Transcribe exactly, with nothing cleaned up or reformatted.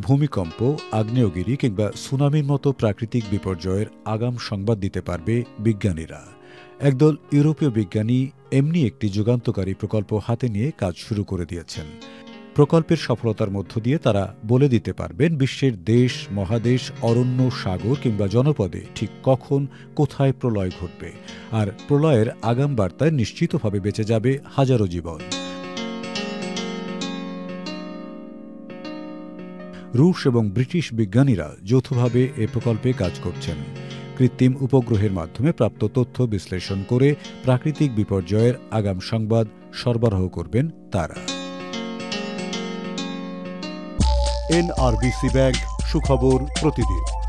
ভূমিকম্প, আগ্নেয়গিরি কিংবা সুনামির মতো প্রাকৃতিক বিপর্যয়ের আগাম সংবাদ দিতে পারবে বিজ্ঞানীরা। একদল ইউরোপীয় বিজ্ঞানী এমনি একটি যুগান্তকারী প্রকল্প হাতে নিয়ে কাজ শুরু করে দিয়েছেন। প্রকল্পের সফলতার মধ্য দিয়ে তারা বলে দিতে পারবেন বিশ্বের দেশ, মহাদেশ, অরণ্য, সাগর কিংবা জনপদে ঠিক কখন কোথায় প্রলয় ঘটবে, আর প্রলয়ের আগাম বার্তায় নিশ্চিতভাবে বেঁচে যাবে হাজারো জীবন। রুশ এবং ব্রিটিশ বিজ্ঞানীরা যৌথভাবে এ প্রকল্পে কাজ করছেন। কৃত্রিম উপগ্রহের মাধ্যমে প্রাপ্ত তথ্য বিশ্লেষণ করে প্রাকৃতিক বিপর্যয়ের আগাম সংবাদ সরবরাহ করবেন তারা। এনআরবিসি ব্যাংক, সুখবর প্রতিদিন।